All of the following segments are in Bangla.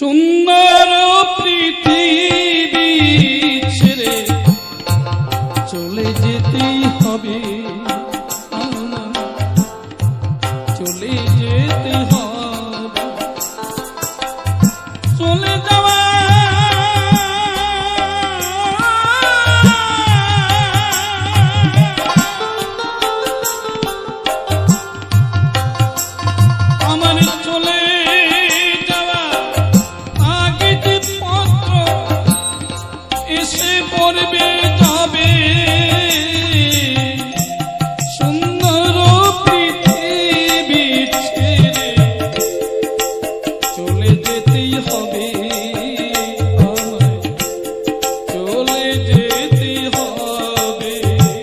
সুন্দর পৃথিবী ছেড়ে চলে যেতেই হবে, চলে যেতে হবে, চলে যাওয়া আমার চলে যাওয়া আগে যে পত্র এসে পড়বে যাবে, সুন্দর পৃথিবী ছেড়ে চলে যেতেই হবে, চলে যেতেই হবে।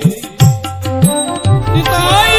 তাই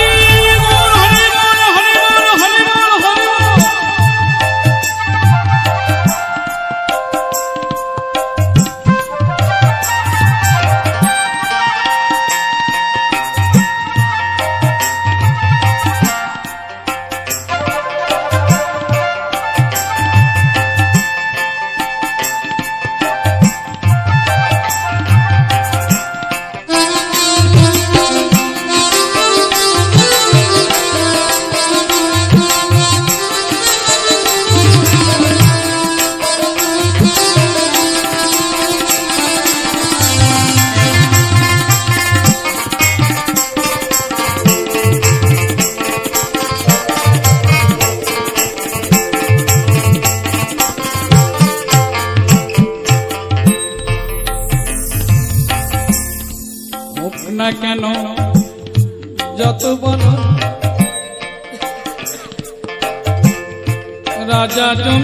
না কেন যত বড় রাজা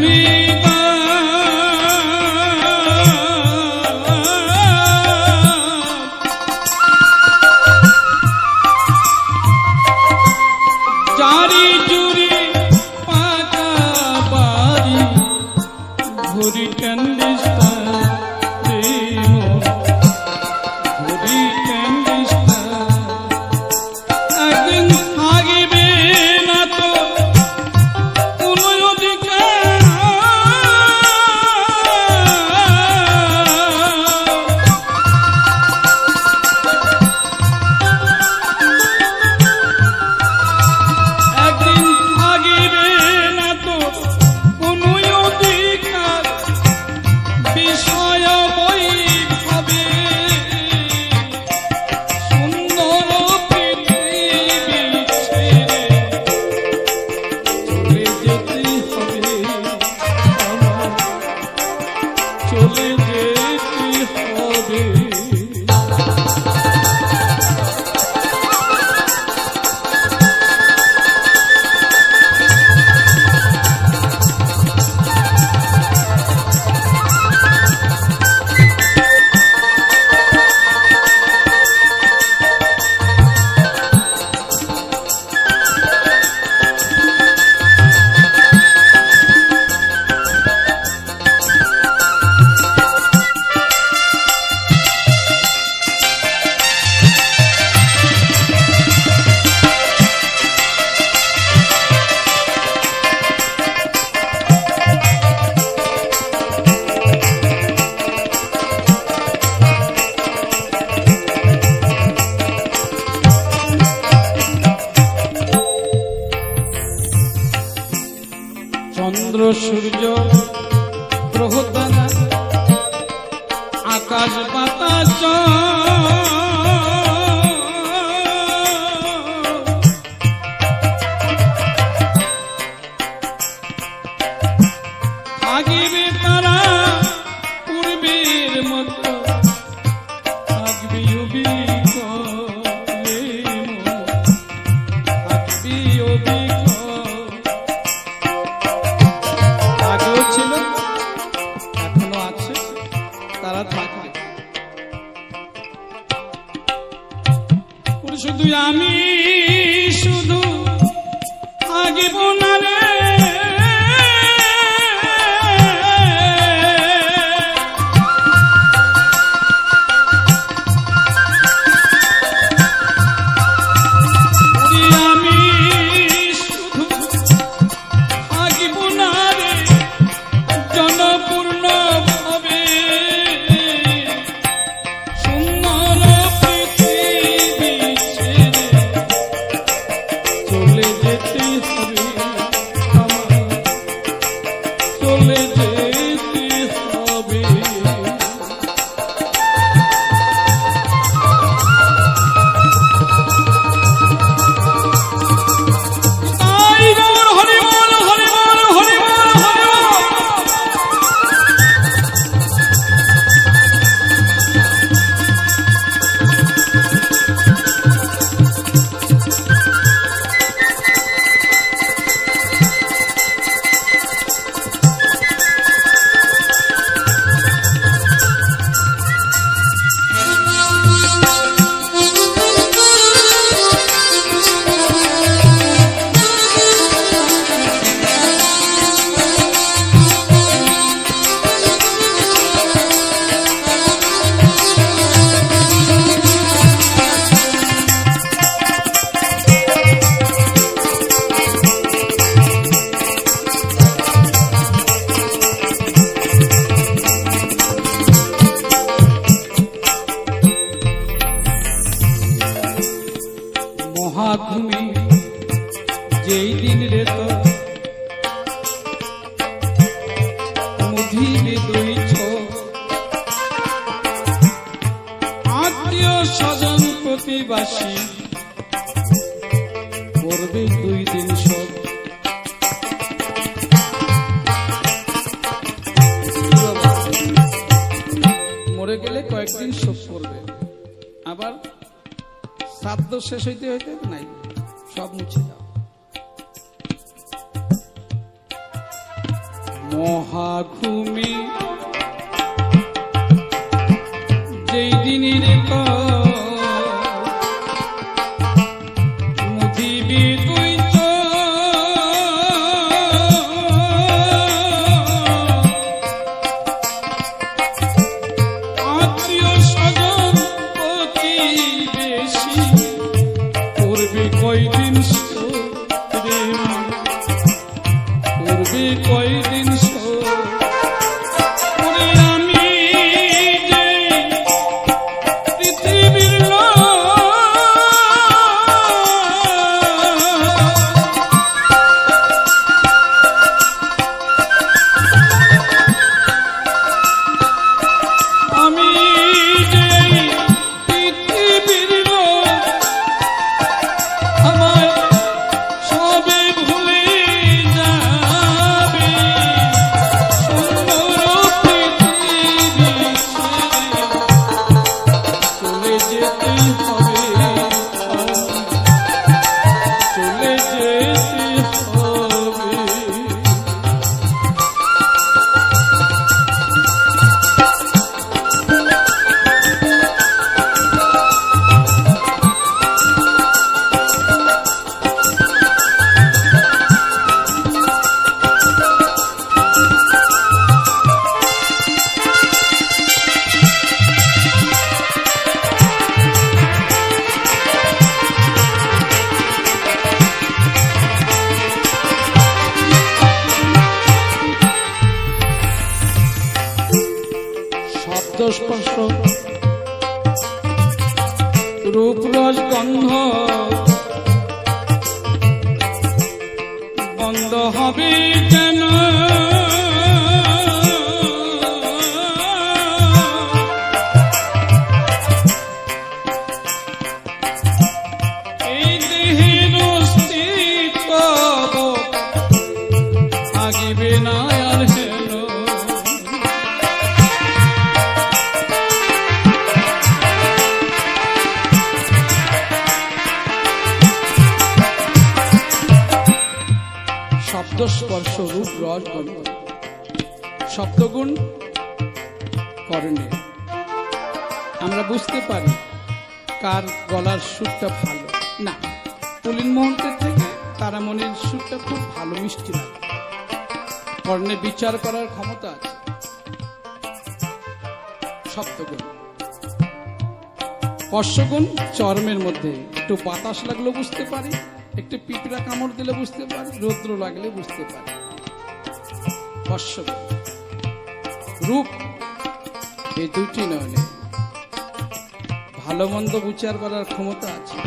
জমিদার জারি জুরি পাকা বাড়ি ঘুরি ক্যান্ডিস্টা চন্দ্র সূর্য গ্রহ তারা আকাশ বাতাস থাকিবে তারা পূর্বের মতো, থাকবি আগেও ছিল এখনো আছে, তারা থাকবে। শুধু আমি শুধু থাকিব না রে, মুধিবে দুই চোখ, আত্মীয় স্বজন প্রতিবাসী করবে 2 দিন শোক। মরে গেলে কয়েকদিন শোক করবে, আবার শ্রাদ্ধ শেষ হইতে হইতে নাই সব মুছে যাও। মহাঘুমি যেই দিনের মুধিবি দুই আত্মীয় স্বজন প্রতিবেশী করবে কয়দিন করবে কয়দিন স্পর্শ রূপ রস গন্ধ বন্ধ হবে কেন? এই দেহের অস্তিত্ব আগিবে না আর হেন। শব্দ স্পর্শ রূপ রস গন্ধ শব্দগুণ করণে আমরা বুঝতে পারি কার গলার সুরটা ভালো। না, পুলিন মুহূর্তের থেকে তারামণির সুরটা খুব ভালো, মিষ্টি লাগে। কর্ণে বিচার করার ক্ষমতা আছে। শব্দগুণ স্পর্শগুণ চর্মের মধ্যে একটু বাতাস লাগলো বুঝতে পারি, একটু পিঁপড়া কামড় দিলে বুঝতে পারি, রৌদ্র লাগলে বুঝতে পারি। স্পর্শগুণ রূপ এই দুইটি নয়নে ভালো মন্দ বিচার করার ক্ষমতা আছে।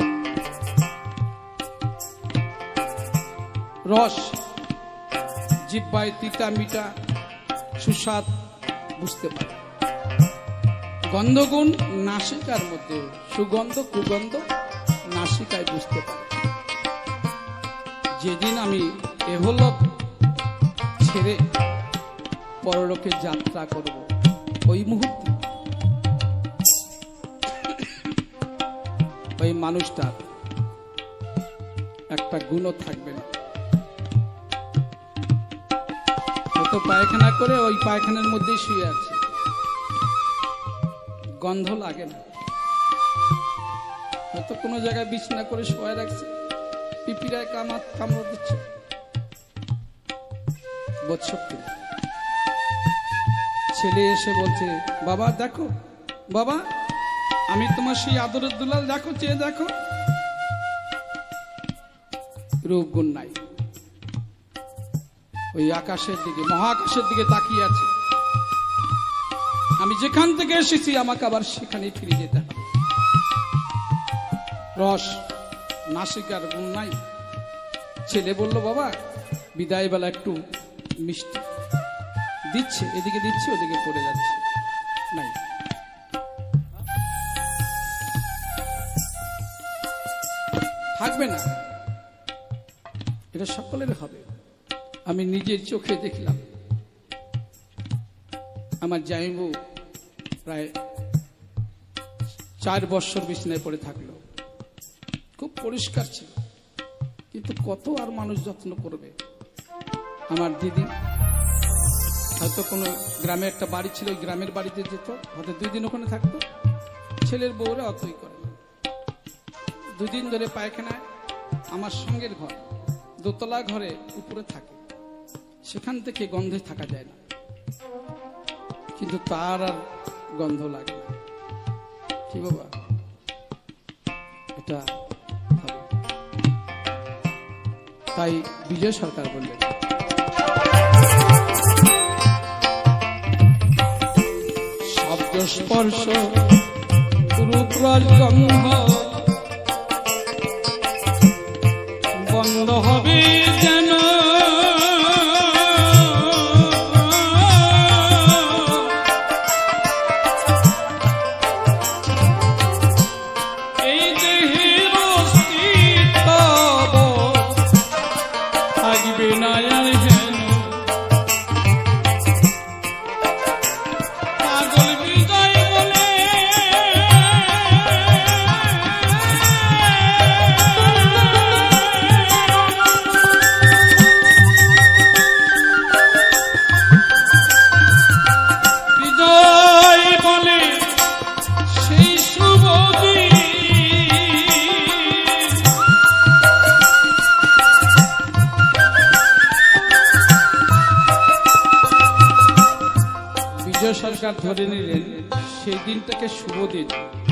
রস জিহ্বায় তিতা মিঠা সুস্বাদ বুঝতে পারে। গন্ধগুণ নাসিকার মধ্যে সুগন্ধ কুগন্ধ নাসিকায় বুঝতে পারে। যেদিন আমি এহলোক ছেড়ে পরলোকে যাত্রা করব, ওই মুহূর্তে ওই মানুষটার একটা গুণও থাকবে না। হয়তো পায়খানা করে ওই পায়খানার মধ্যেই শুয়ে আছে, গন্ধ লাগে না। হয়তো কোনো জায়গায় বিছানা করে শোয়া রাখছে, পিপিরায় কামড় দিচ্ছে, বোধশক্তি। ছেলে এসে বলছে, বাবা দেখো, বাবা আমি তোমার সেই আদরের দুলাল, দেখো চেয়ে দেখো। রূপ গুণ নাই, ওই আকাশের দিকে মহাকাশের দিকে তাকিয়ে আছে। আমি যেখান থেকে এসেছি আমাকে আবার সেখানে ফিরে যেতে হবে। রস নাসিকার গুণ নাই। ছেলে বলল, বাবা বিদায় বেলা একটু মিষ্টি দিচ্ছে, এদিকে দিচ্ছে ওদিকে পড়ে যাচ্ছে, নাই থাকবে না, এটা সকলের হবে। আমি নিজের চোখে দেখলাম, আমার জামাইবু প্রায় 4 বছর বিছানায় পড়ে থাকলো, খুব পরিষ্কার ছিল, কিন্তু কত আর মানুষ যত্ন করবে। আমার দিদি হয়তো কোনো গ্রামে একটা বাড়ি ছিল, ওই গ্রামের বাড়িতে যেত, হয়তো 2 দিন ওখানে থাকতো, ছেলের বউরা অতই করে না। 2 দিন ধরে পায়খানায়, আমার সঙ্গের ঘর 2তলা ঘরে উপরে থাকে, সেখান থেকে গন্ধে থাকা যায় না, কিন্তু তার আর গন্ধ লাগে না। কি বাবা, এটা হবে। তাই বিজয় সরকার বললেন, শব্দ স্পর্শ রূপ রস গন্ধ বন্ধ হবে যেন, এই দেহের অস্তিত্ব থাকবে না আর যেন। পাগল বিজয় বলে সেই শুভ দিন, বিজয় সরকার ধরে নিলেন সেই দিনটাকে শুভ দিন।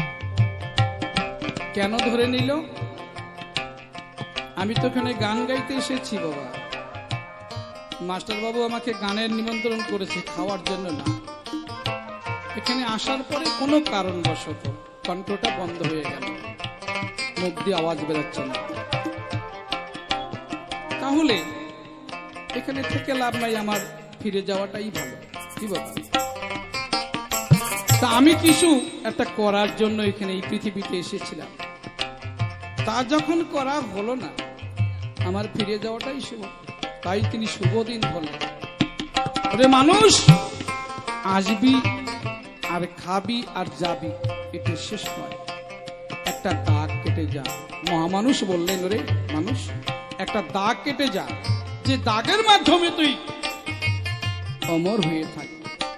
কেন ধরে নিল? আমি তো এখানে গান গাইতে এসেছি বাবা, মাস্টার বাবু আমাকে গানের নিমন্ত্রণ করেছে, খাওয়ার জন্য না। এখানে আসার পরে কোনো কারণবশত কণ্ঠটা বন্ধ হয়ে গেল, মুখ দিয়ে আওয়াজ বেরোচ্ছে না, তাহলে এখানে থেকে লাভ নাই, আমার ফিরে যাওয়াটাই ভালো। কি বাবা, তা আমি কিছু একটা করার জন্য এখানে এই পৃথিবীতে এসেছিলাম, তা যখন করা হলো না, আমার ফিরে যাওয়াটাই শুভ। তাই তিনি শুভ দিন বললেন, ওরে মানুষ, আসবি আর খাবি আর যাবি, এটা শেষ নয়, একটা দাগ কেটে যা। মহামানুষ বললেন, ওরে মানুষ, একটা দাগ কেটে যা, যে দাগের মাধ্যমে তুই অমর হয়ে থাকবি।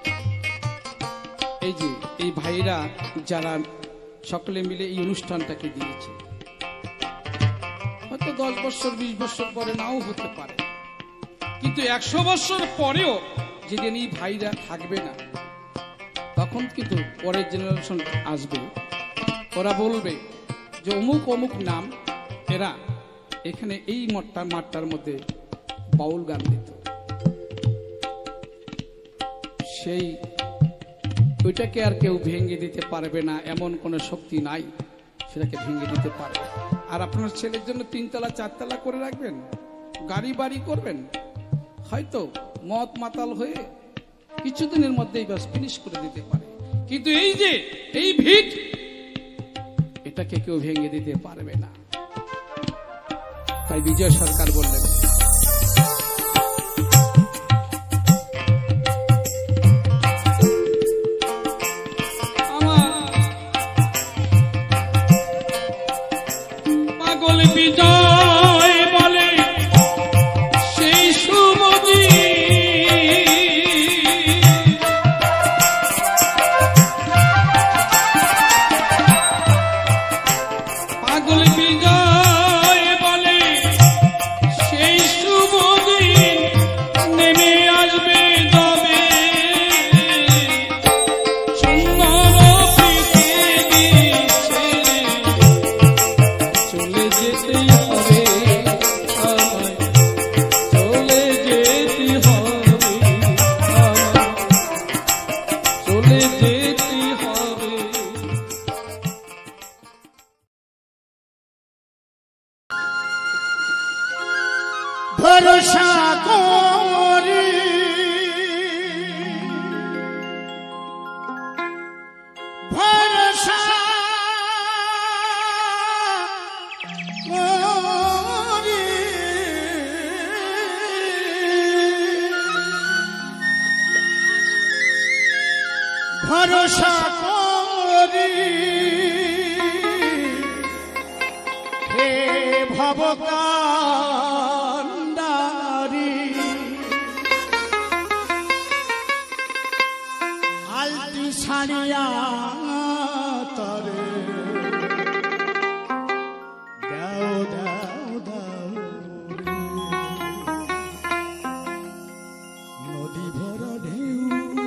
এই যে এই ভাইরা যারা সকলে মিলে এই অনুষ্ঠানটাকে দিয়েছে, হয়তো 10 বছর 20 বছর পরে নাও হতে পারে, কিন্তু 100 বছর পরেও যেদিন এই ভাইরা থাকবে না, তখন কিন্তু পরের জেনারেশন আসবে, ওরা বলবে যে অমুক অমুক নাম, এরা এখানে এই মাঠটার মধ্যে বাউল গান দিত। সেই ওইটাকে আর কেউ ভেঙে দিতে পারবে না, এমন কোন শক্তি নাই সেটাকে ভেঙে দিতে পারবে। আর আপনার ছেলের জন্য 3 তলা 4 তলা করে রাখবেন, গাড়ি বাড়ি করবেন, হয়তো মদ মাতাল হয়ে কিছুদিনের মধ্যেই বাস ফিনিশ করে দিতে পারে, কিন্তু এই যে এই ভিত, এটাকে কেউ ভেঙে দিতে পারবে না। তাই বিজয় সরকার বললেন, আমার পাগল বিজয় বলে সেই শুভ দিন, পাগল বিজয় বলে সেই ভরসা করি হে ভবকান্ডারি আলতি ছাড়িয়া তরে দাও দাও দাও নদী ভরা ঢেউ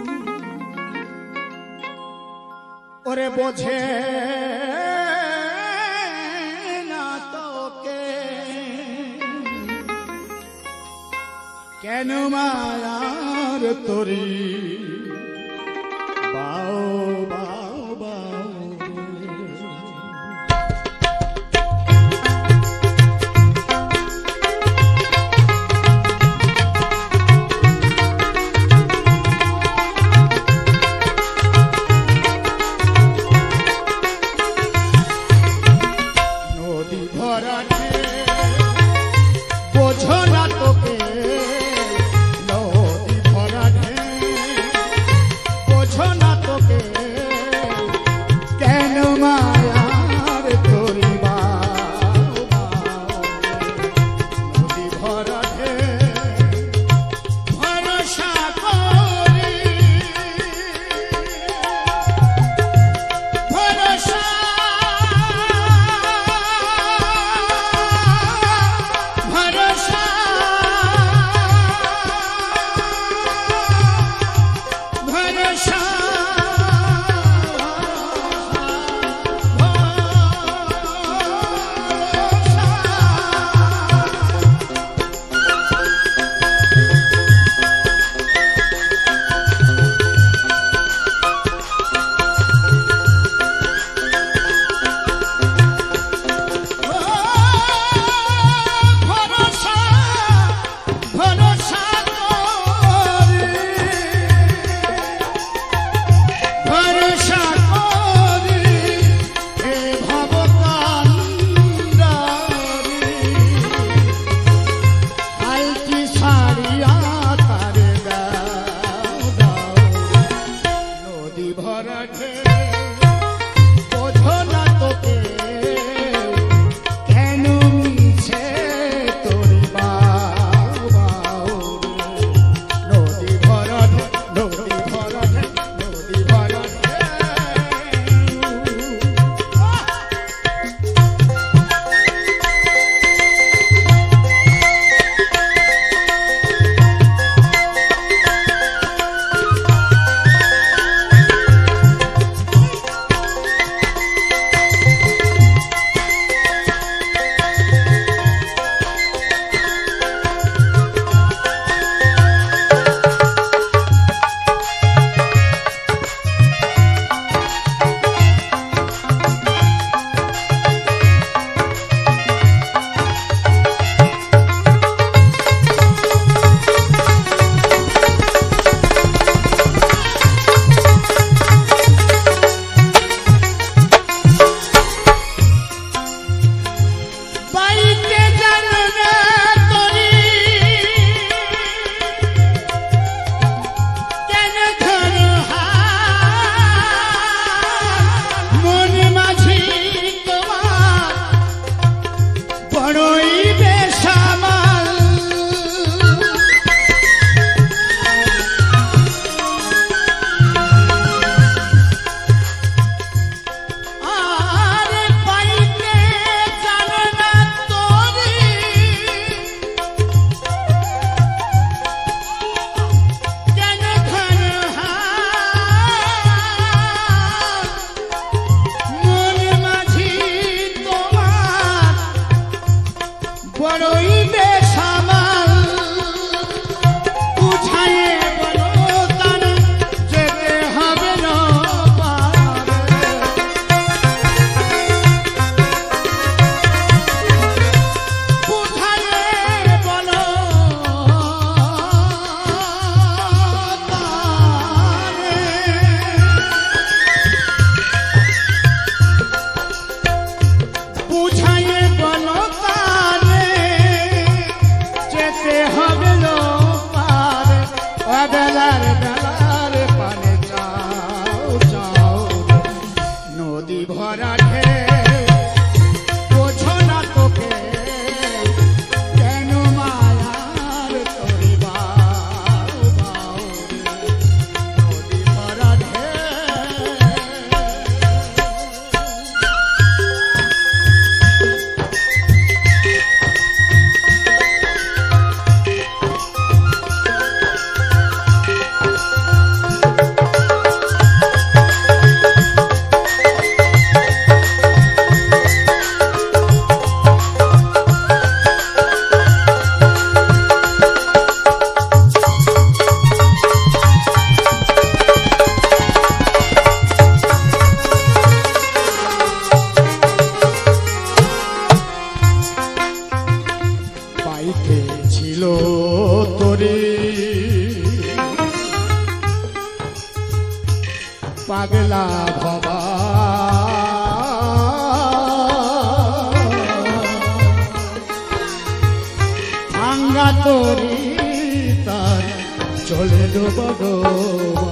ওরে বোঝে না তোকে কেন মায়ার তরি বাও বাও বাও বোঝো না তোকে নদী ভরা ঢেউ পাগলা ভবা ভাঙ্গা তরি তার চলে ডোবা ডোবা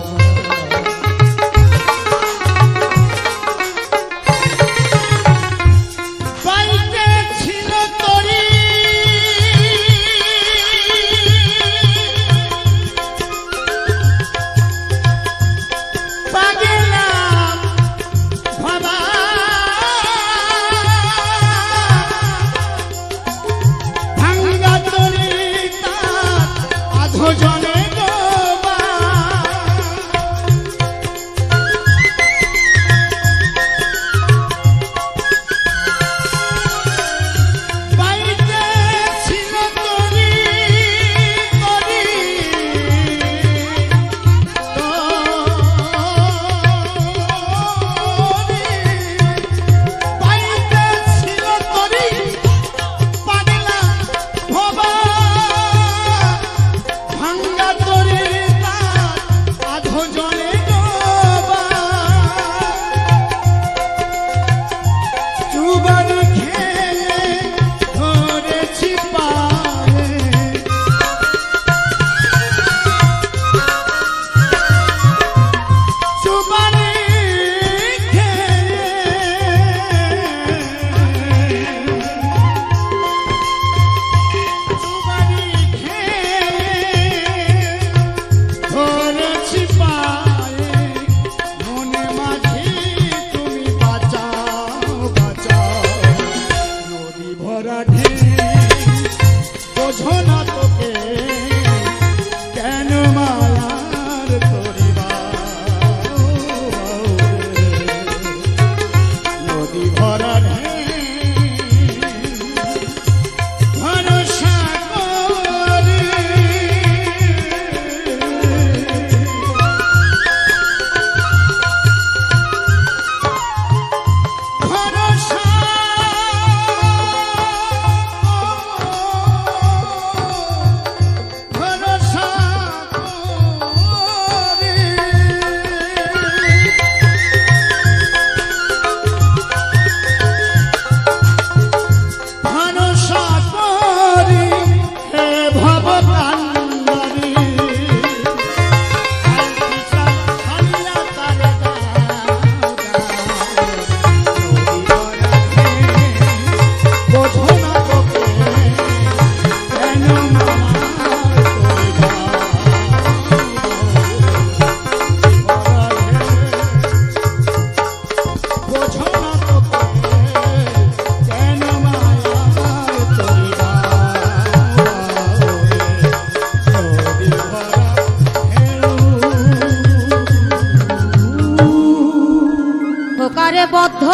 বদ্ধ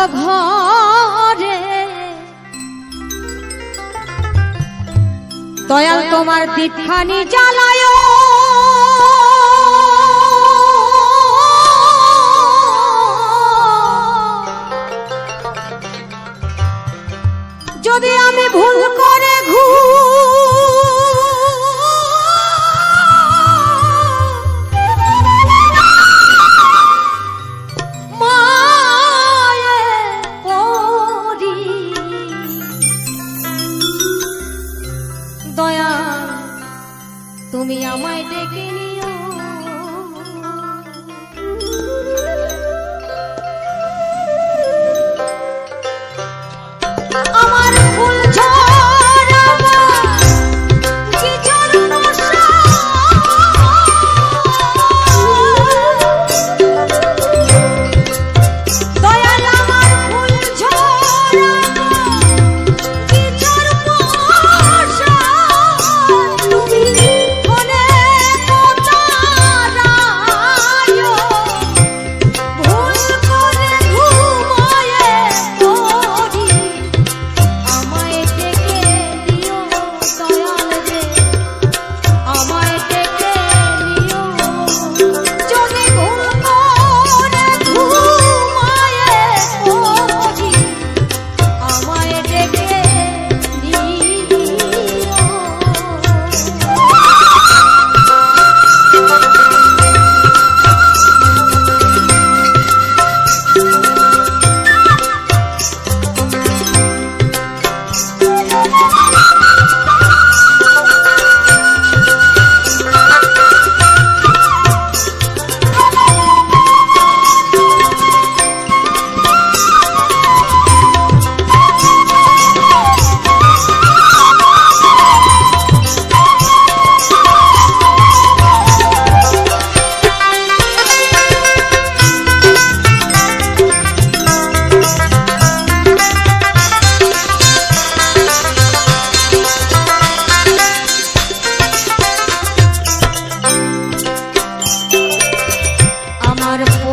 ঘরে দয়াল তোমার দীপখানি জ্বালায় যদি আমি ভুল করে তুমি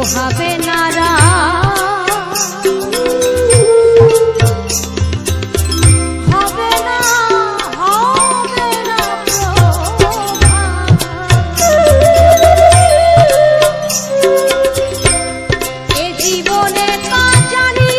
পোহাবে নারা হবে না এ জীবনে তা জানি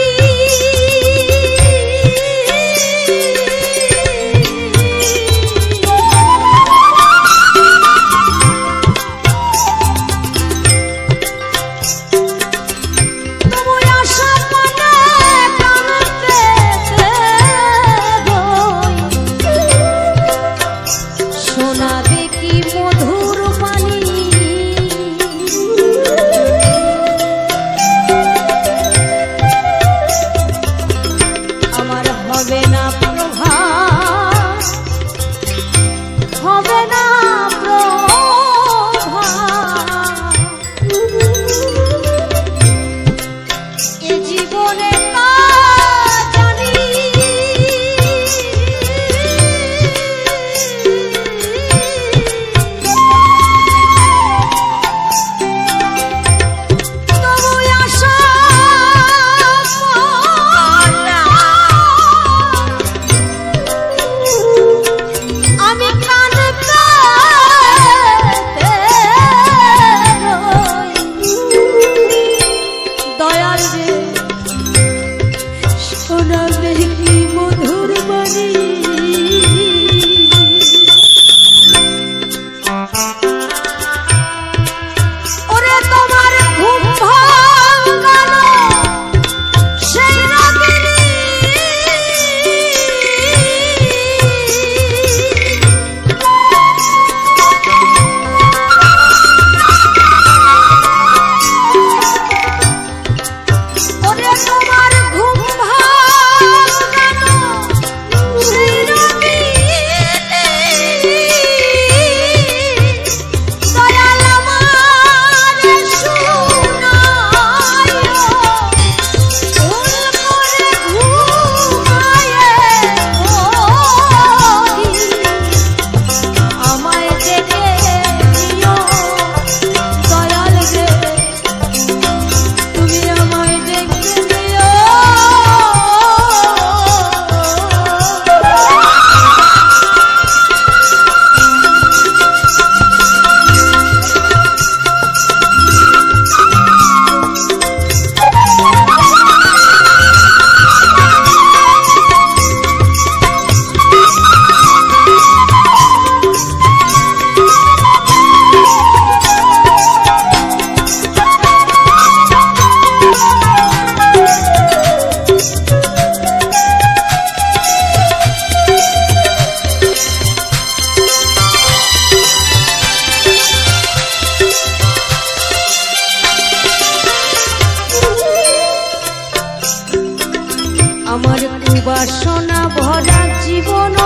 বাসনা ভরা জীবন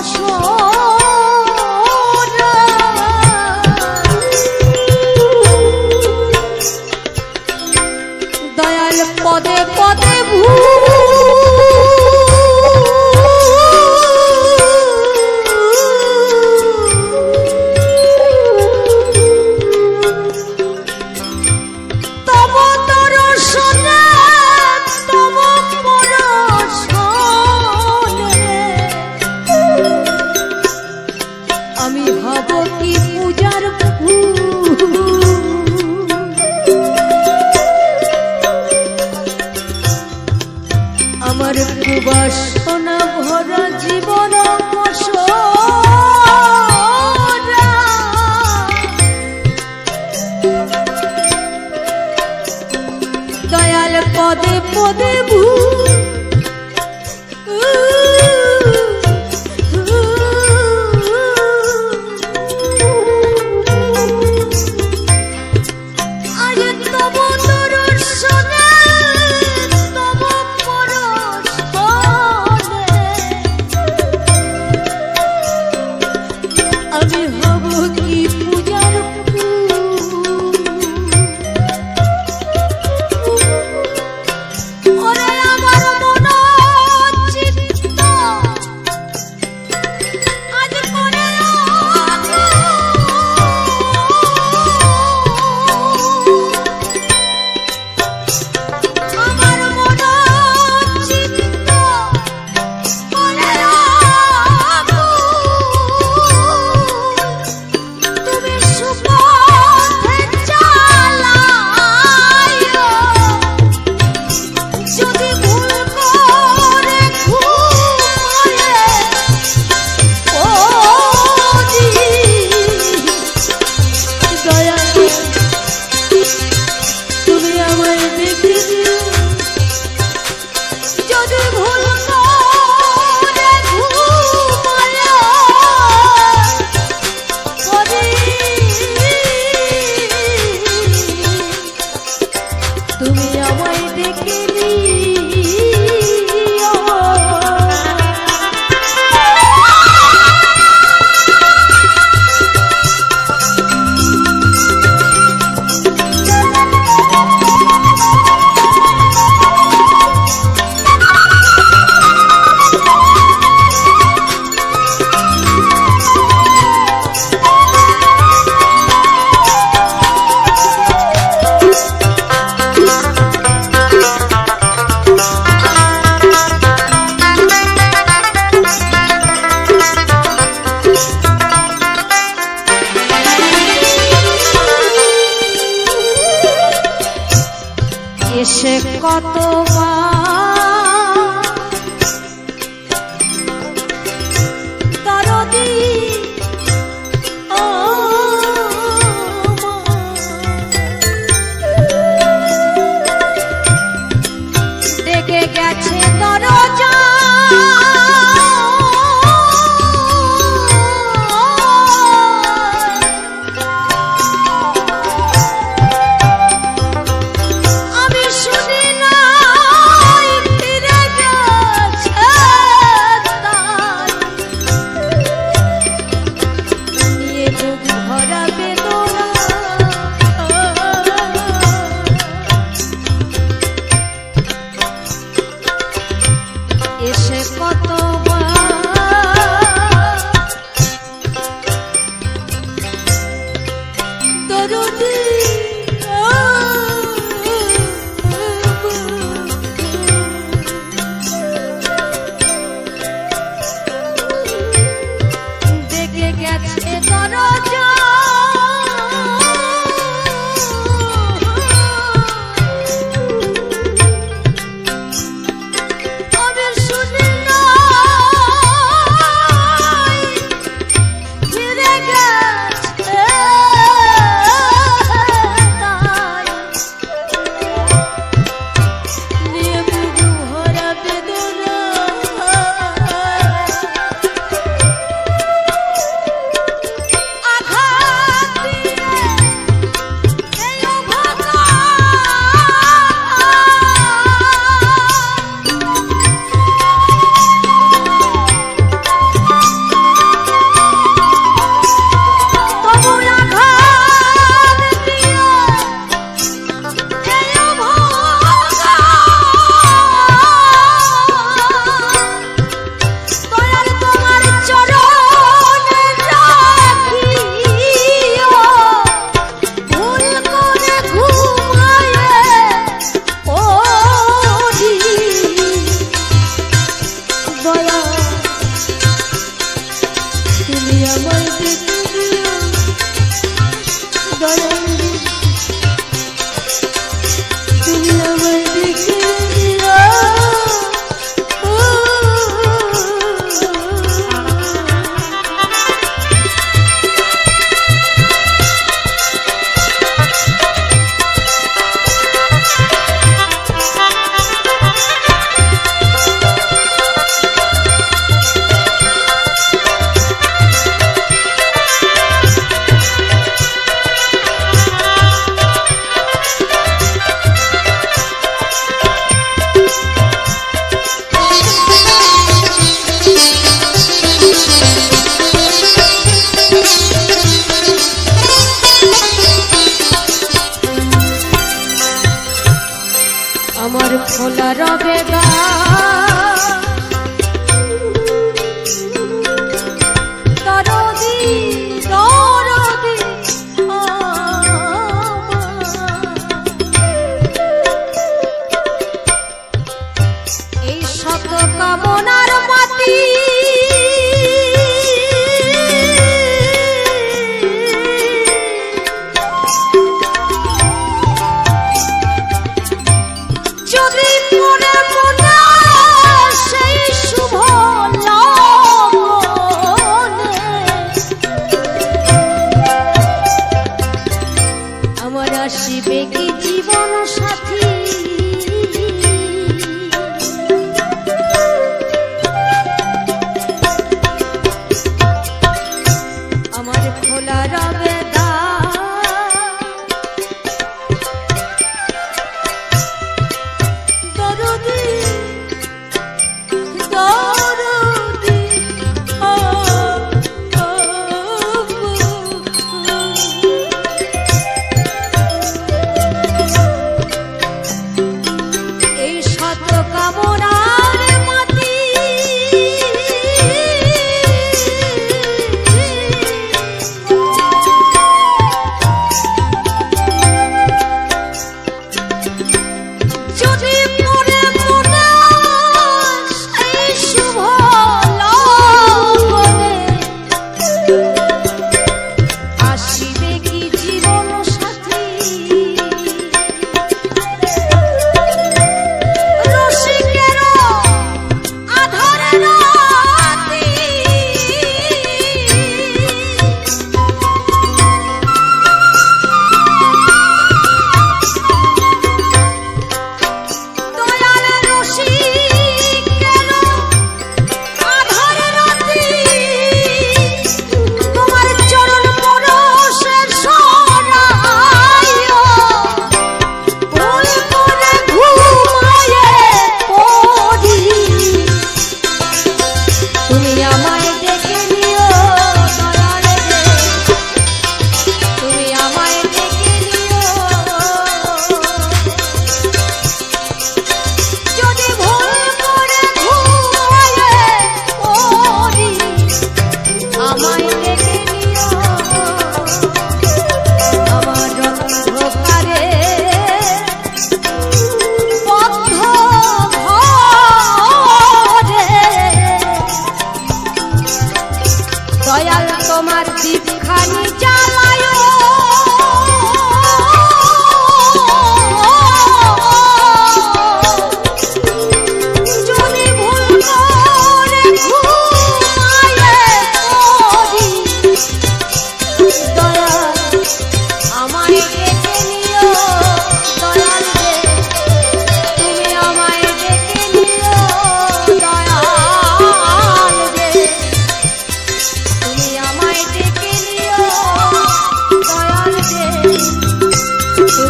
দয়াল পদে পদে আমার বাসনা ভরা জীবন দয়াল পদে পদে আমার এসে কতবার দরদি ডেকে গেছে দরজা আমার খোলা রবে দরদি দরদি এই শত কামনার মাটি আসিবে কি জীবন সাথী আমার খোলা রবে দরদি দরদি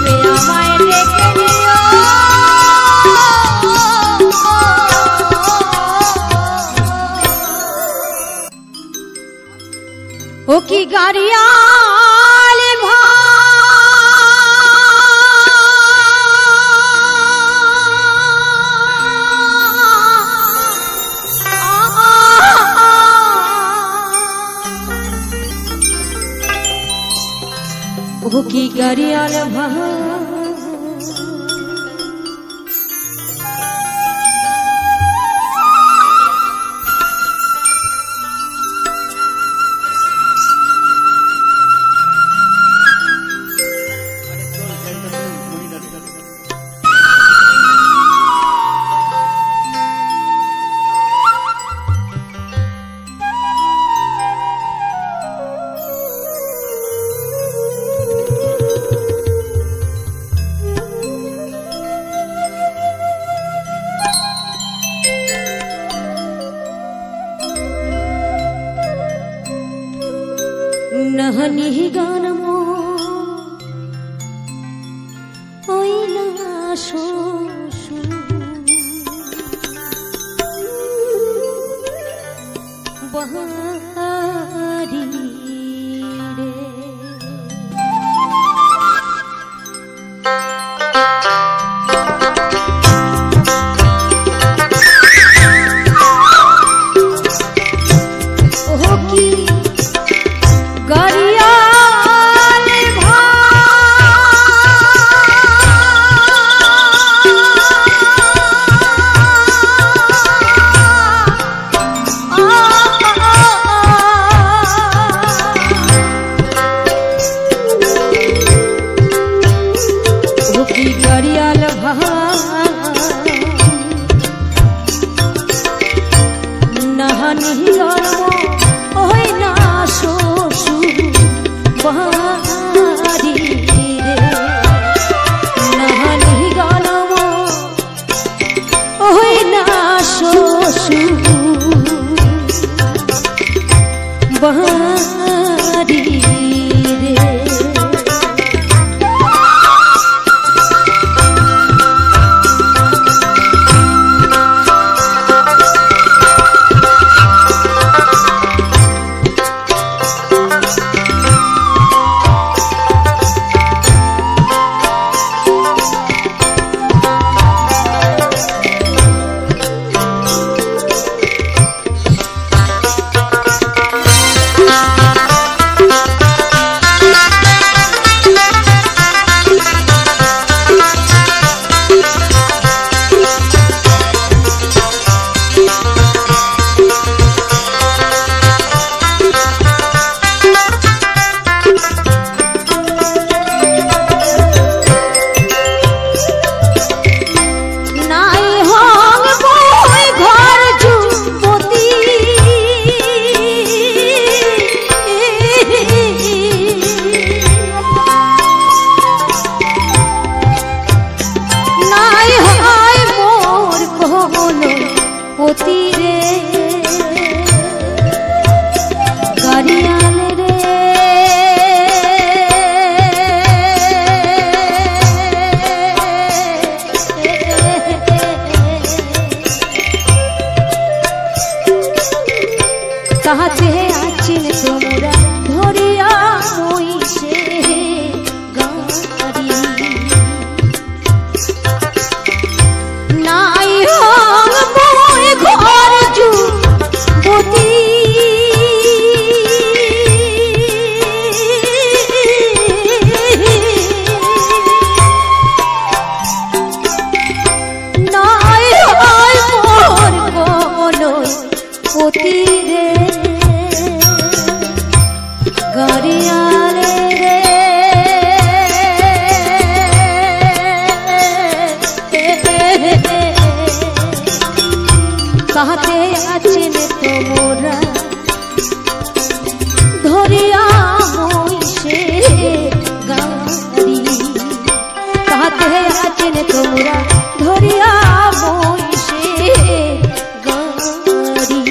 তুমি আমায় ডেকে নিও ও কি গাড়িয়াল ও কি গাড়িয়াল नहनी गानमो ओइना शोशु बहारी रे ओ की कहते आचिन तोमरा धरिया मोइसे गारी नाई हम मोय घर जू बोती नाई हाय मोर कोनो पोती रे गाड़ियाले कहते आचिन तोमरा धरिया मोइसे गाड़ी कहते आचिन तोमरा धरिया मोइसे गाड़ी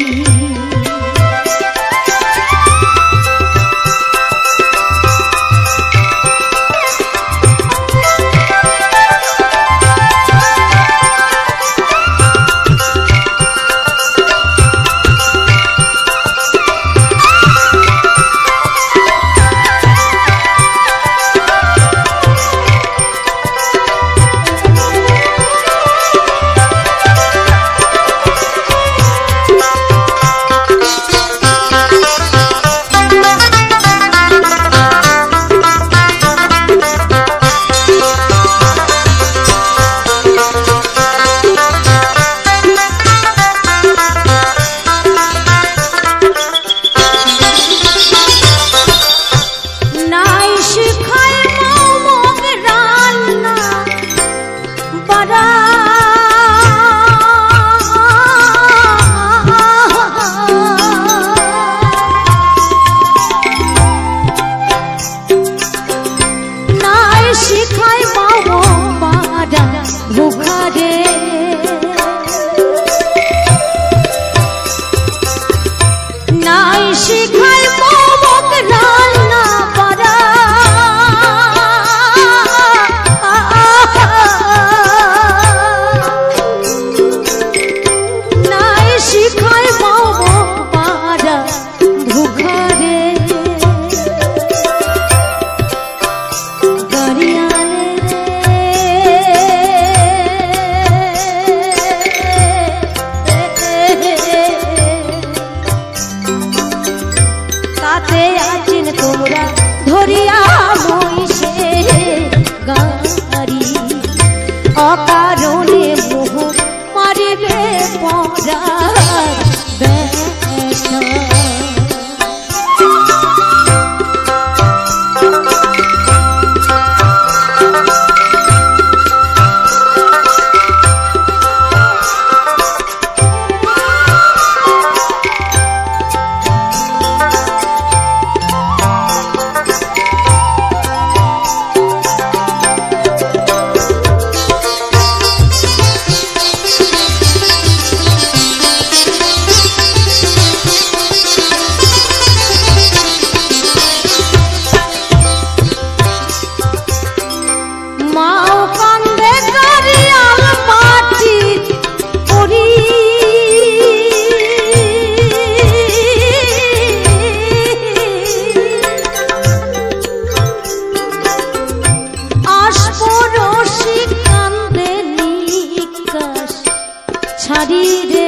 রসিক কান্দে নিকাশ ছাড়ি রে।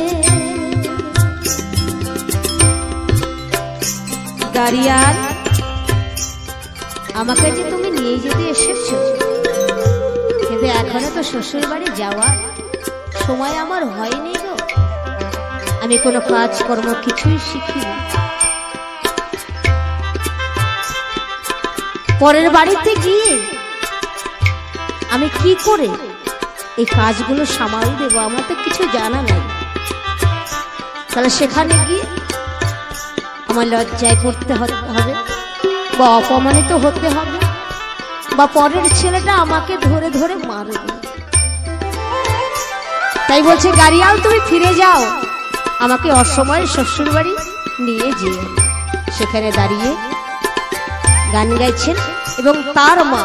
গাড়িয়াল, আমাকে যে তুমি নিয়ে যেতে এসেছো, কিন্তু এখনো তো শ্বশুর বাড়ি যাওয়া সময় আমার হয়নি গো। আমি কোনো কাজকর্ম কিছুই শিখিনি। পরের বাড়িতে গিয়ে আমি কি করে এই কাজগুলো সামাল দেব, আমার তো কিছু জানা নাই। তাহলে সেখানে গিয়ে আমার লজ্জায় পড়তে হবে বা অপমানিত হতে হবে, বা পরের ছেলেটা আমাকে ধরে ধরে মারবে। তাই বলছে গাড়িয়াল তুমি ফিরে যাও, আমাকে অসময়ে শ্বশুর বাড়ি নিয়ে যেও। সেখানে দাঁড়িয়ে গান গাইছেন এবং তার মা,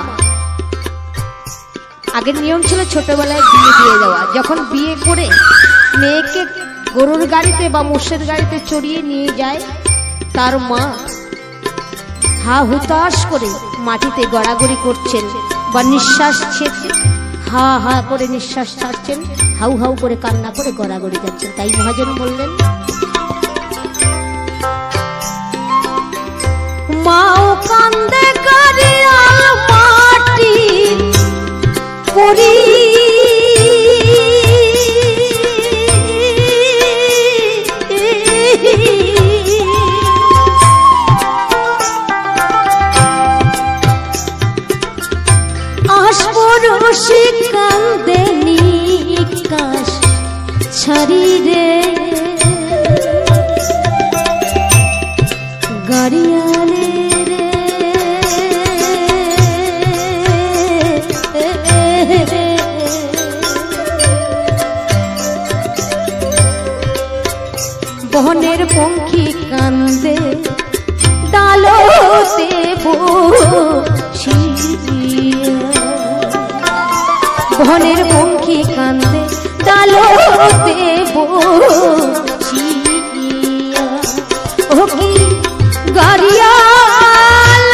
আগের নিয়ম ছিল ছোটবেলায় বিয়ে দিয়ে দেওয়া, যখন বিয়ে করে মেয়েকে গরুর গাড়িতে বা মোষের গাড়িতে চড়িয়ে নিয়ে যায়, তার মা হা হুতাশ করে মাটিতে গড়াগড়ি করছেন বা নিঃশ্বাস ছেড়ে হা হা করে নিঃশ্বাস ছাড়ছেন, হাউ হাউ করে কান্না করে গড়াগড়ি যাচ্ছেন। তাই মহাজন বললেন, মাও কান্দে গাড়িয়াল মাটি পড়ি, রসিক কান্দে নিকাশ ছাড়ি রে। গাড়িয়ালে রে বনের পঙ্খী কান্দে ডালতে বসিয়া, বনের পঙ্খী কান্দে ডালতে বসিয়া। ও কি গাড়িয়াল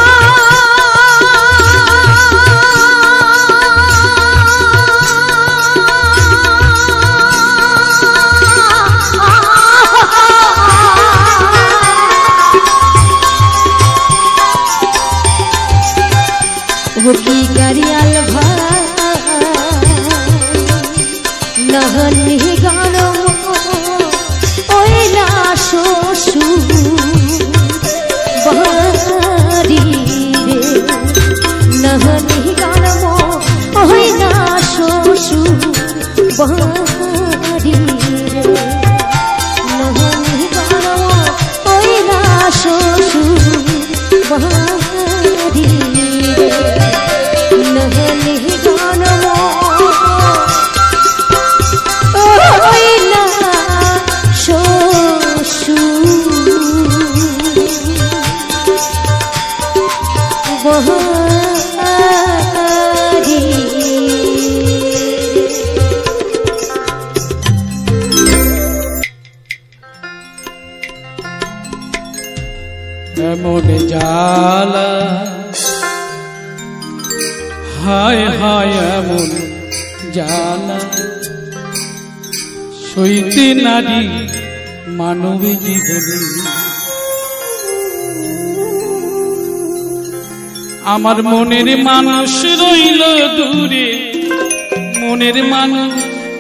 ও কি গাড়িয়াল ভাই নহনি গান ওই না শ্বশুর বাড়ি রে, নহনি গান ওই না শ্বশুর বাড়ি রে, নহনি গান ওই না শ্বশুর বাড়ি রে, নহনি গান এমন জ্বালা হায় হায় এমন জ্বালা সইতে নারী মানবী জীবনে। আমার মনের মানুষ রইল দূরে, মনের মানুষ,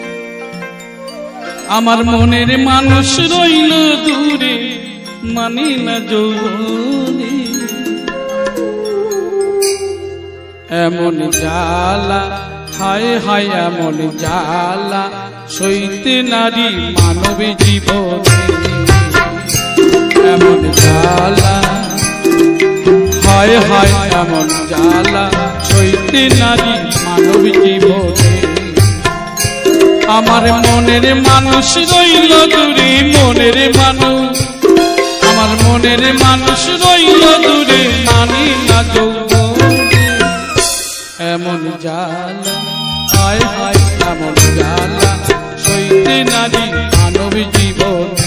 আমার মনের মানুষ রইল দূরে, মানি না যৌবনে। এমন জ্বালা হায় হায় এমন জ্বালা সইতে নারী মানবী জীবনে। এমন জ্বালা হায় হায় এমন জ্বালা সইতে নারী মানবী জীবনে। আমার মনের মানুষ রইল দূরে, মনের মানুষ, আমার মনের মানুষ রইল দূরে, মানি না যৌবনে। এমন জ্বালা হায় হায় এমন জ্বালা সইতে নারী মানবী জীবনে।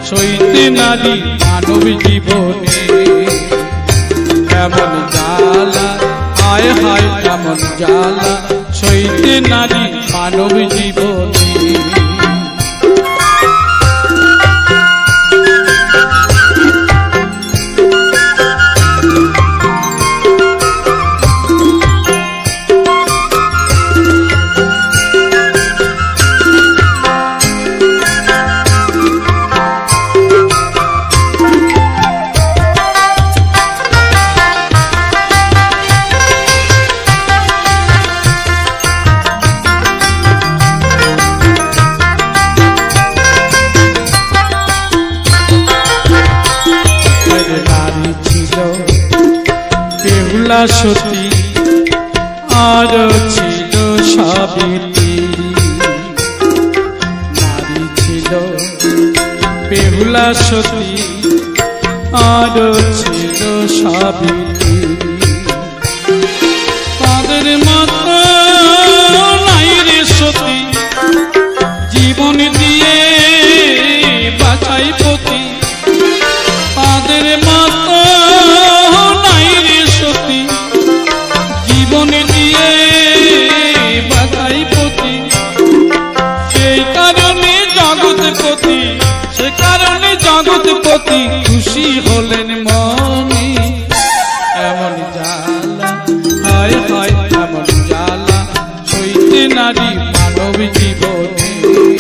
সইতে নারী মানব জীবনে কেমন জ্বালা, হায় হায় কেমন জ্বালা, সইতে নারী মানব জীবনে। সতী আর ছিল সাবিত্রী, নারী ছিল বেহুলা সতী আর ছিল সাবিত্রী। তাদের মতো নাই রে সতী, জীবন দিয়ে বাঁচাই পতি। তাদের মতো নাই রে সতী, জীবন দিয়ে বাঁচাই পতি। সেই কারণে জগৎপতি, সে কারণে জগৎপতি খুশি হলেন মনে। এমন জ্বালা, হায় হায় এমন জ্বালা, সইতে নারী মানব জীবনে।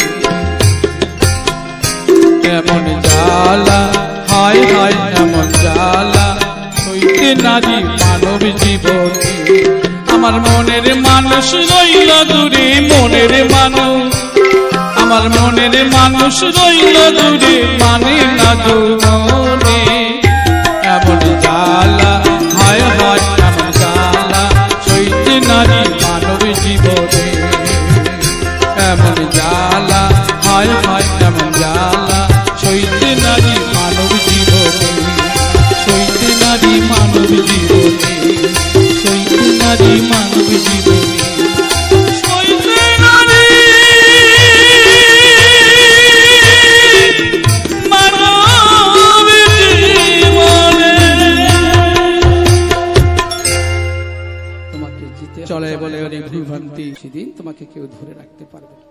এমন জ্বালা, হায় হায় এমন জ্বালা, সইতে নারী মানব জীবনে। আমার মনের মানুষ রইল দূরে, মনের মানুষ, আমার মনের মানুষ রইল দূরে, মানে না মনে। এমন জ্বালা, হায় হায় এমন জ্বালা, সইতে নারী মানব জীবনে। এমন জ্বালা, হায় হায় এমন জ্বালা, সইতে নারী মানব জীবনে। সইতে নারী মানব জীবনে, সইতে নারী মানব জীবনে, সইতে নারী মানব জীবনে। তোমাকে জিতে চলে বলে অনেক ভুলভ্রান্তি, সেদিন তোমাকে কেউ ধরে রাখতে পারবে না।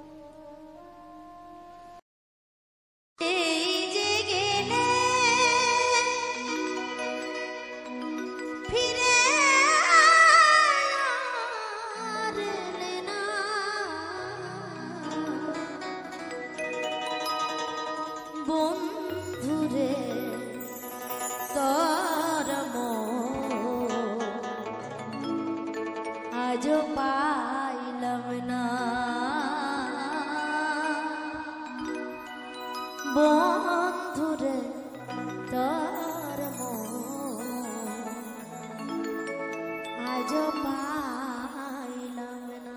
বন্ধুরে তোর আজ পাইলাম না, বন্ধুরে তোর আজ পাইলাম না।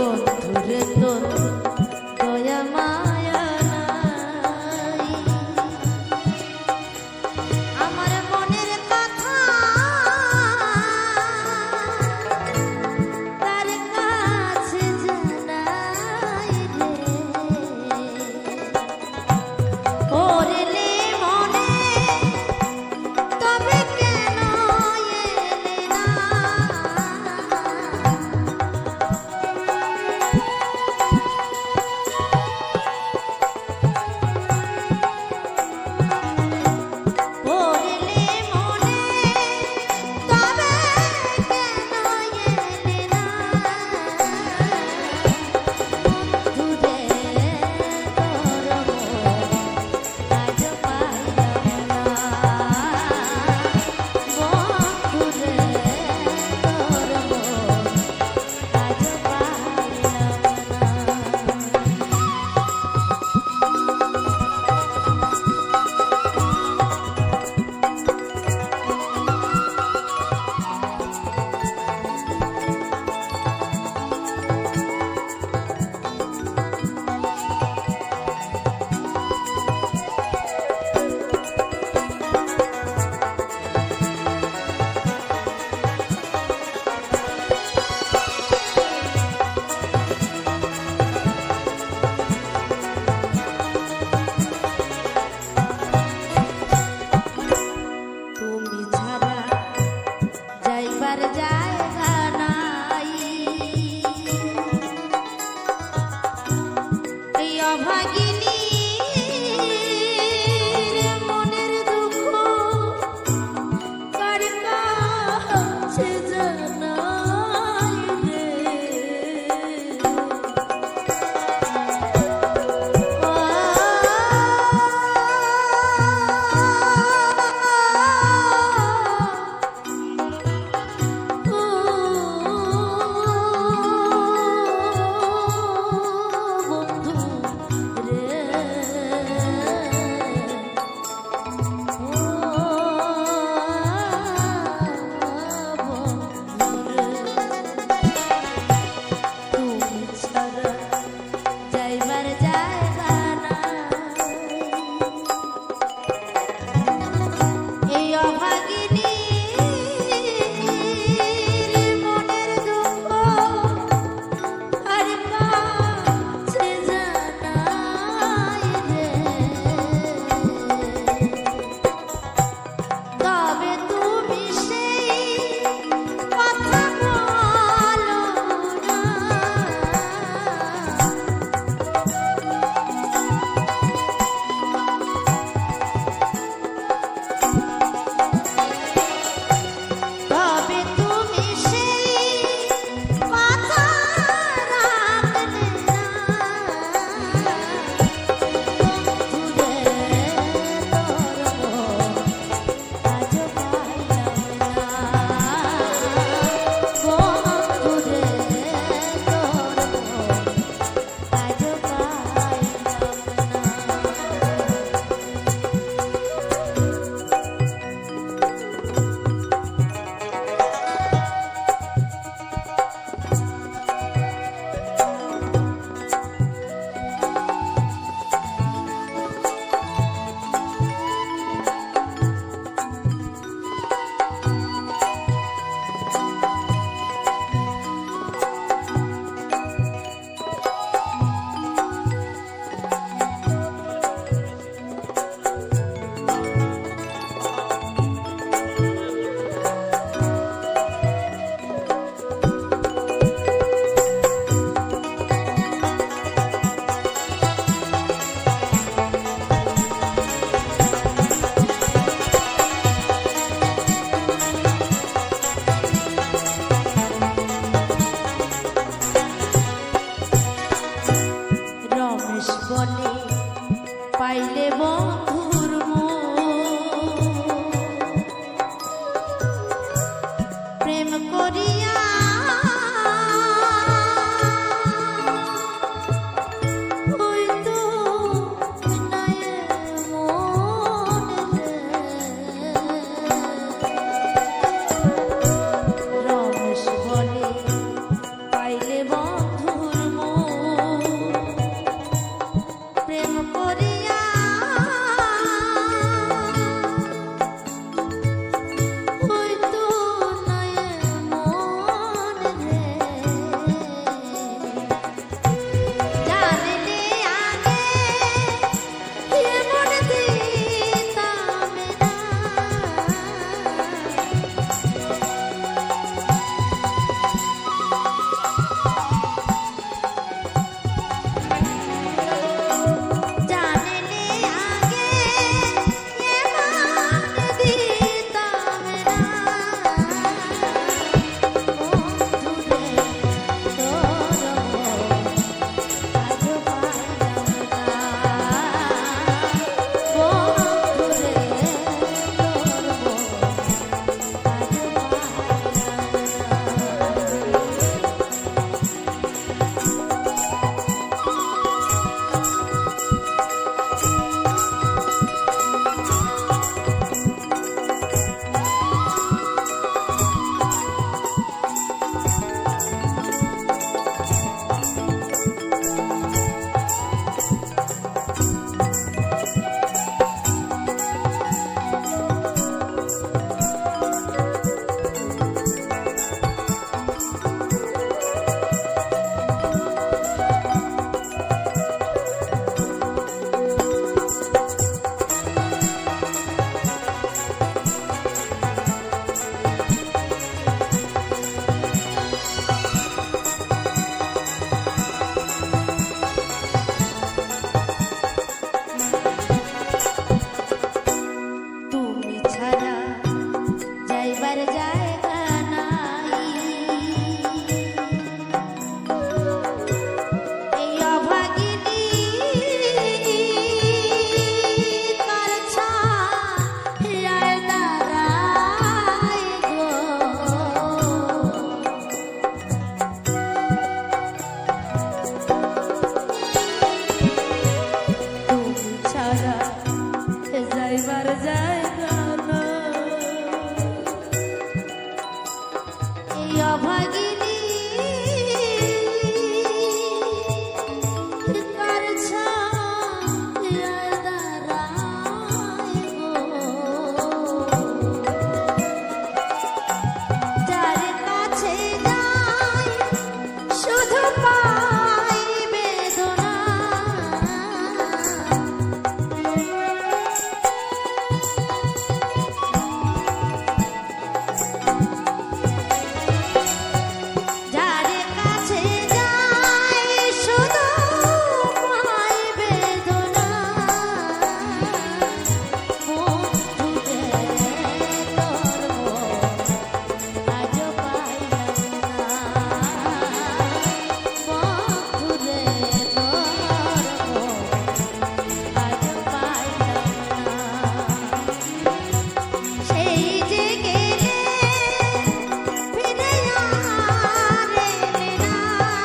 বন্ধুরে তোর দয়া মায়া নাই। আমার মনের কথা তার কাছে জানাই রে, করলে মনে তবে কেন এলে না? পাই বেদনা যারে কাছে যাই শুধু পাই বেদনা বন্ধুরে তোর আজ পাইলাম না বন্ধুরে তোর আজ পাইলাম না সেই যে গেলে ফিরে আর এলে না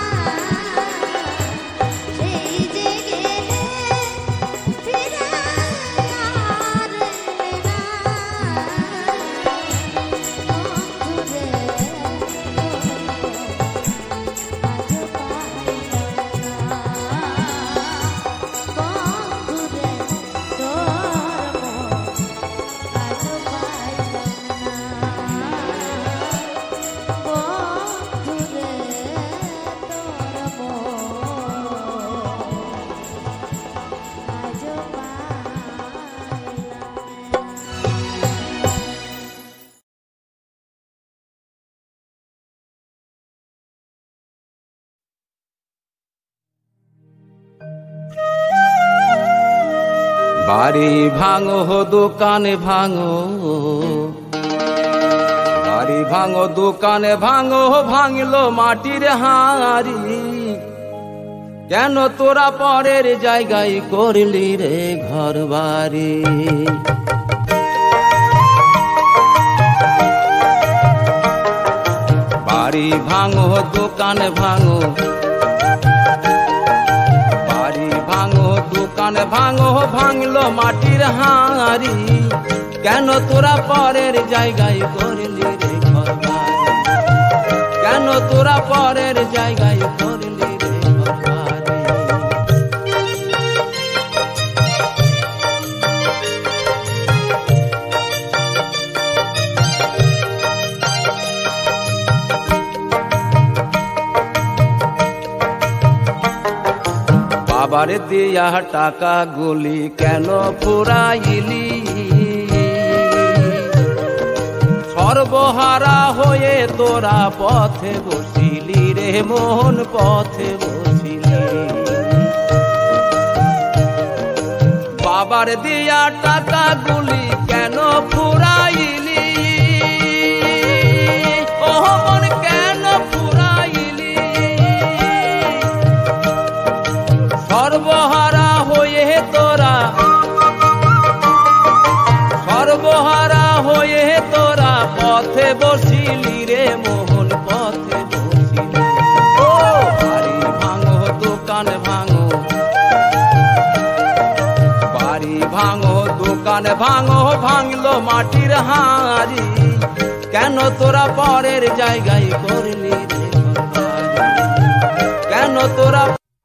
সেই যে গেলে ফিরে আর এলে না বন্ধুরে বাড়ি ভাঙো দোকানে ভাঙো বাড়ি ভাঙো দোকানে ভাঙো ভাঙলো মাটির হাঁড়ি কেন তোরা পরের জায়গায় করলি রে ঘর বাড়ি বাড়ি ভাঙো দোকানে ভাঙো বাড়ি ভাঙো দোকানে ভাঙো ভাঙলো মাটির হাঁড়ি কেন তোরা পরের জায়গায় করলি রে ঘর বাড়ি কেন তোরা পরের জায়গায় করলি রে ঘর বাড়ি বাবার দিয়া টাকা গুলি কেন ফুরাইলি সর্বহারা হয়ে তোরা পথে বসিলি রে মোহন পথে বসিলি বাবার দিয়া টাকা গুলি কেন ফুরাইলি ও মন কেন ফুরাইলি সর্বহারা হয়ে তোরা সর্বহারা হয়ে তোরা পথে বসিলি রে মোহন পথে বসিলি ও বাড়ি ভাঙো দোকান ভাঙো বাড়ি ভাঙো দোকান ভাঙো ভাঙলো মাটির হাঁড়ি কেন তোরা পরের জায়গায় করলি রে ঘর বাড়ি কেন তোরা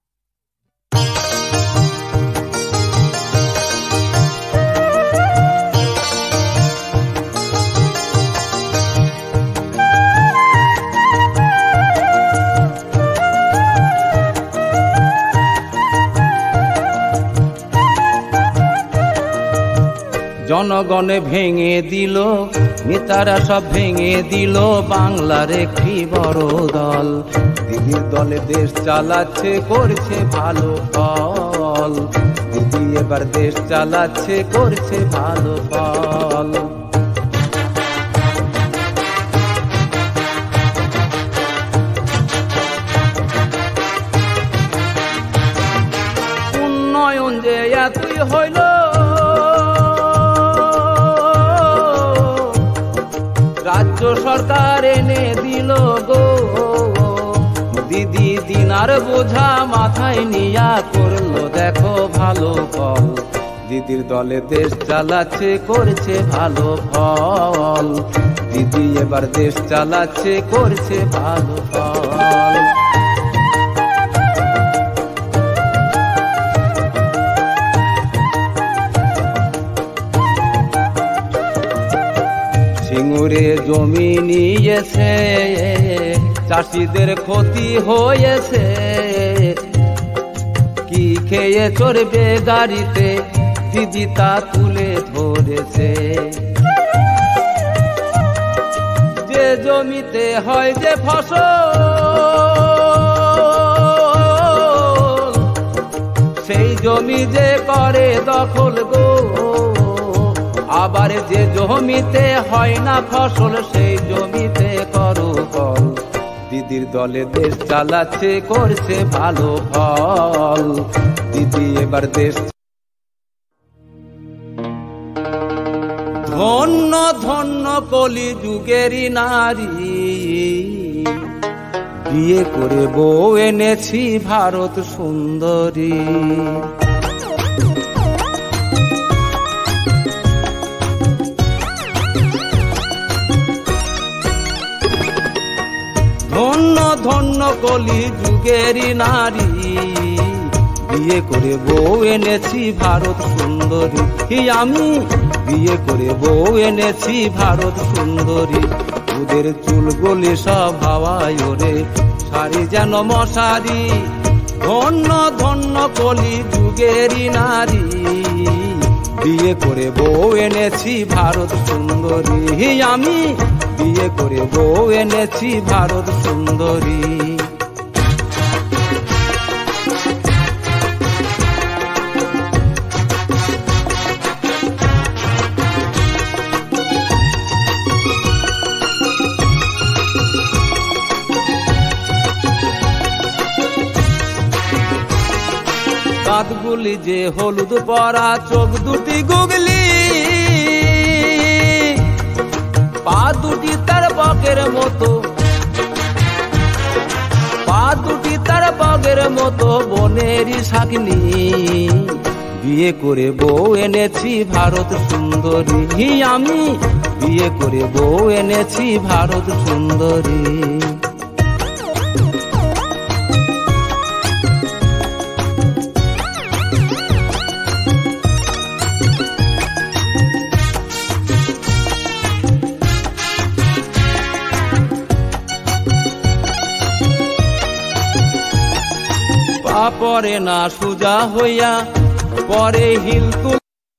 জনগণে ভেঙে দিল নেতারা সব ভেঙে দিল বাংলার একটি বড় দল দিদির দলে দেশ চালাচ্ছে করছে ভালো ফল দিদি এবার দেশ চালাচ্ছে করছে ভালো ফল উন্নয়ন যে এতই হইল রাজ্য সরকার এনে দিল গো দিদি দিনার বোঝা মাথায় নিয়া করলো দেখো ভালো ফল দিদির দলে দেশ চালাচ্ছে করছে ভালো ফল দিদি এবার দেশ চালাচ্ছে করছে ভালো ফল সিঙ্গুরে জমি নিয়েছে চাষিদের ক্ষতি হয়েছে, কি খেয়ে চড়বে গাড়িতে, দিদি তা তুলে ধরেছে। যে জমিতে হয় যে ফসল, সেই জমি যে করে দখল গো। আবার যে জমিতে হয় না ফসল, সেই জমিতে করো কল। দিদির দলে দেশ চালাচ্ছে, করছে ভালো ফল। দিদি এবার দেশ। ধন্য ধন্য কলি যুগেরই নারী, বিয়ে করে বউ এনেছি ভারত সুন্দরী। ধন্য ধন্য কলি যুগেরই নারী, বিয়ে করে বউ এনেছি ভারত সুন্দরী। আমি বিয়ে করে বউ এনেছি ভারত সুন্দরী। ওদের চুলগুলি সব হাওয়ায় ওরে, শাড়ি যেন মশারি। ধন্য ধন্য কলি যুগেরই নারী, বিয়ে করে বউ এনেছি ভারত সুন্দরী। আমি বিয়ে করে বউ এনেছি ভারত সুন্দরী। দাঁতগুলি যে হলুদ পরা, চোখ দুটি গুগলি, পা দুটি তার বকের মতো, পা দুটি তার বকের মতো বনেরই শাকনি। বিয়ে করে বউ এনেছি ভারত সুন্দরী। আমি বিয়ে করে বউ এনেছি ভারত সুন্দরী। পরে না সুজা হইয়া, পরে হিল তুল।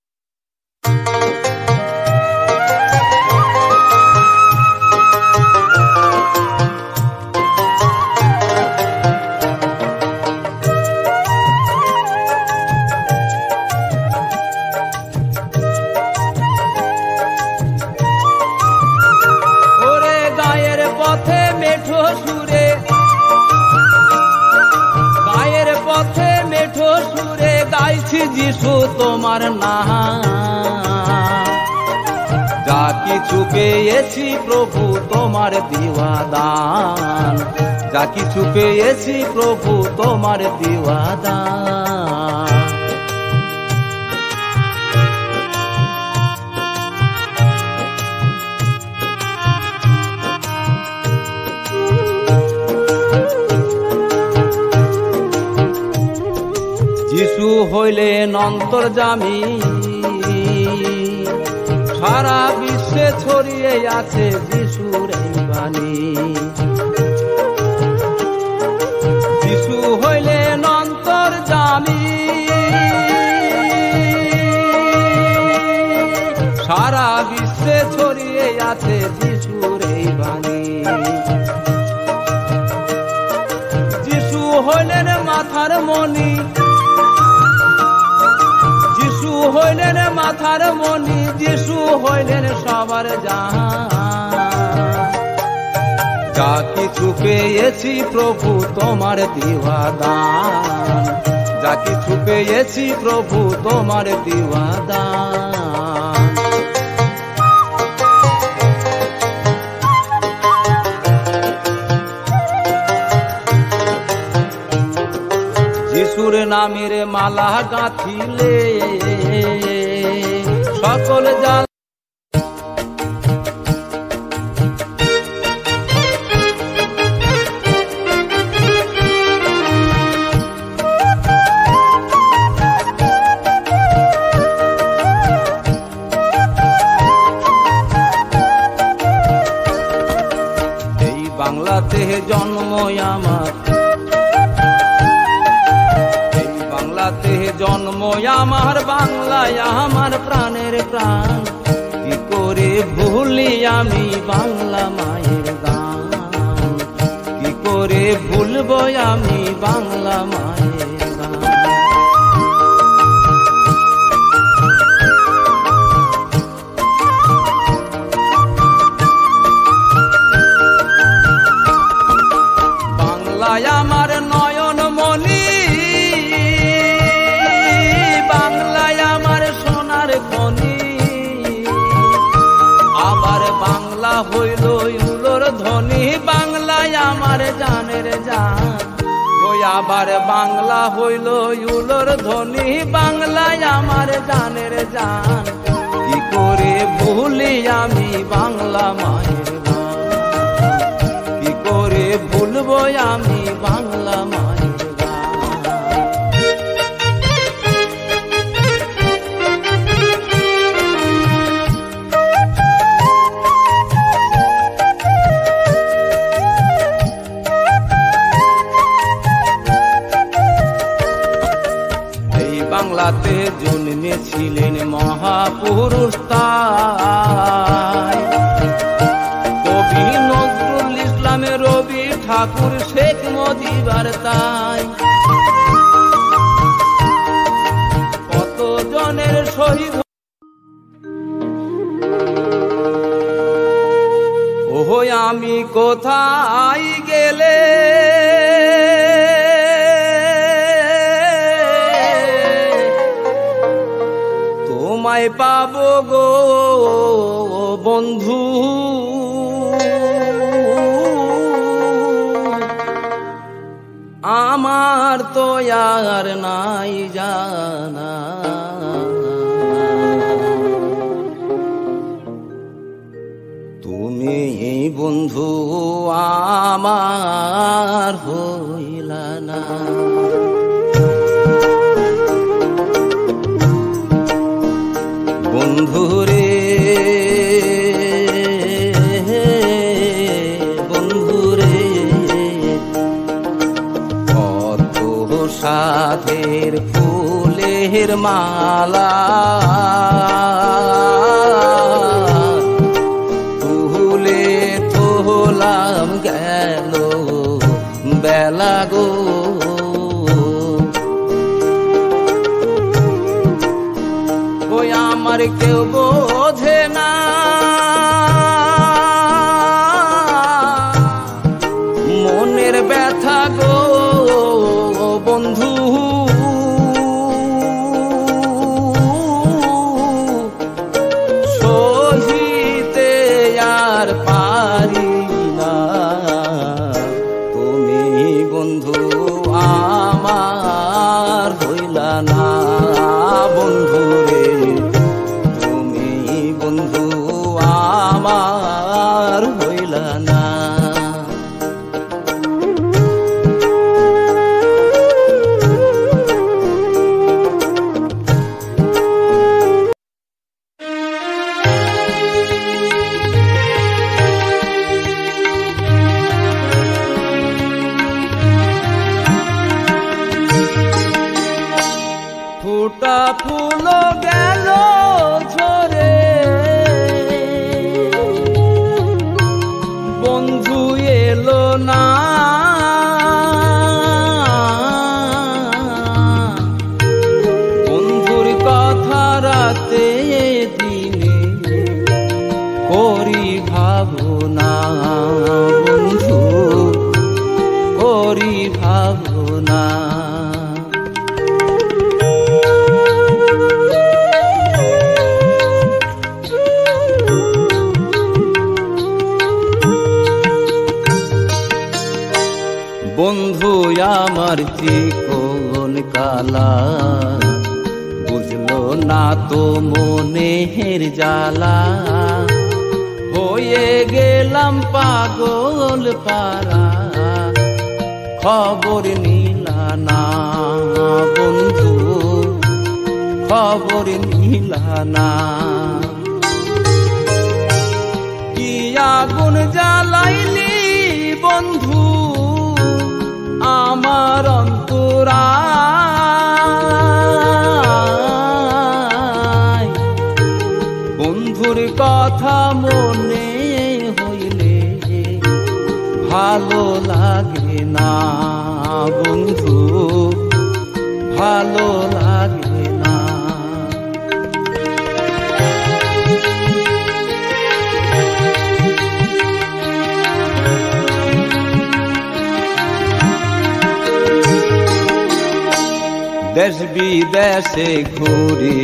ওরে গায়ের পথে মেঠো সুরে, গায়ের পথে মেঠো সুরে গাইছি যিশু তোমার নাম। যা কিছু পেয়েছি প্রভু তোমার দেওয়া দান, যা কিছু পেয়েছি প্রভু তোমার দেওয়া দান। যিশু হইলেন অন্তর্যামী, সারা বিশ্বে ছড়িয়ে আছে যিশুর এই বাণী। যিশু হইলেন অন্তর্যামী, সারা বিশ্বে ছড়িয়ে আছে যিশুর এই বাণী। যিশু হইলেন মাথার মণি, যিশু হইলেন মাথার মণি, যিশু হইলেন সবার জান। যা কিছু পেয়েছি প্রভু তোমার দেওয়া দান, যা কিছু পেয়েছি প্রভু তোমার দেওয়া দান। যিশুর নামের মালা গাঁথিলে সকল জাল। এই বাংলাতে জন্ম আমার বাংলায় আমার প্রাণের প্রাণ, কি করে ভুলি আমি বাংলা মায়ের গান, কি করে ভুলবো আমি বাংলা মায়ের গান। বাংলায় আমার নয়ন মনি, বাংলায় আমার সোনার খনি, আবার বাংলা হইল উলোর ধ্বনি, বাংলায় আমার জানের জান। ওই আবার বাংলা হইল উলোর ধ্বনি, বাংলায় আমার জানের জান। কি করে ভুলি আমি বাংলা মায়ের গান, কি করে ভুলবো আমি বাংলা মায়ের গান। এই বাংলাতে জন্মেছিলেন মহাপুরুষ তাই, কবি নজরুল ইসলামের রবি ঠাকুর শেখ মুজিবুর তাই। কত জনের শহীদ, ওহো আমি কোথায় গেলে তোমায় পাবো গো বন্ধু, আমার তো আর নাই জানা। তুমি বন্ধু আমার হইলা না। বন্ধুরে বন্ধুরে, কত সাধের ফুলের মালা তুলে তোলাম গেল বেলা গো। ওই আমার কেউ বোঝে না, মনের ব্যথা গো বন্ধু। সহিতে আর পারি না, তুমি বন্ধু আমার হইলা না। বন্ধুরে তুমি বন্ধু আমার হইলা না। ফুটা ফুল গেল ঝরে, বন্ধু এলো না। বন্ধুর কথা রাতে দিনে করি ভাবনা, বন্ধু করি ভাবনা। বন্ধু আমার চিকন কালা, বুঝলো না তো মনের জ্বালা। হয়ে গেলাম পাগল পারা, খবর নিলা না বন্ধু, খবর নিলা না। কি আগুন জ্বালাইলি বন্ধু আমার অন্তরা, দেশ বিদেশে ঘুরি।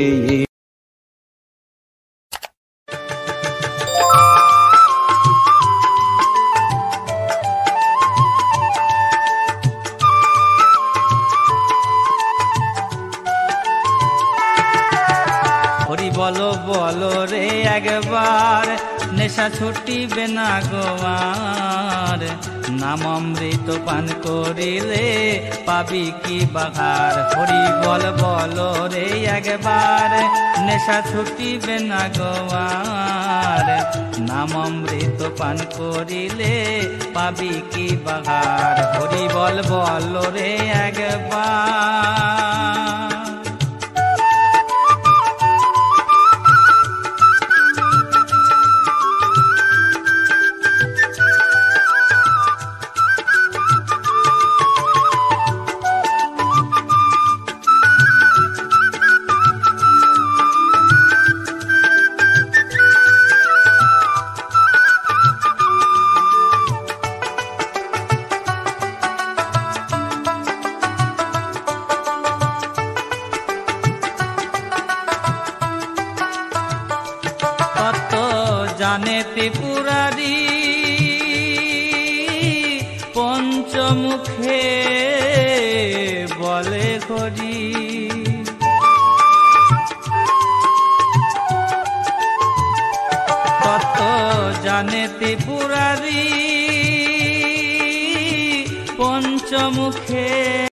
হরি বলো বলো রে একবার, নেশা ছুটিবে না গোয়ার, নাম অমৃত পান করিলে পাবি কি বাহার। হরি বল বলো রে একবার, নেশা ছুটিবে না গোয়ার, নাম অমৃত পান করিলে পাবি কি বাহার। হরি বল বলো রে একবার। জানে ত্রিপুরারি পঞ্চমুখে বলে হরি, তত জানে ত্রিপুরারি পঞ্চমুখে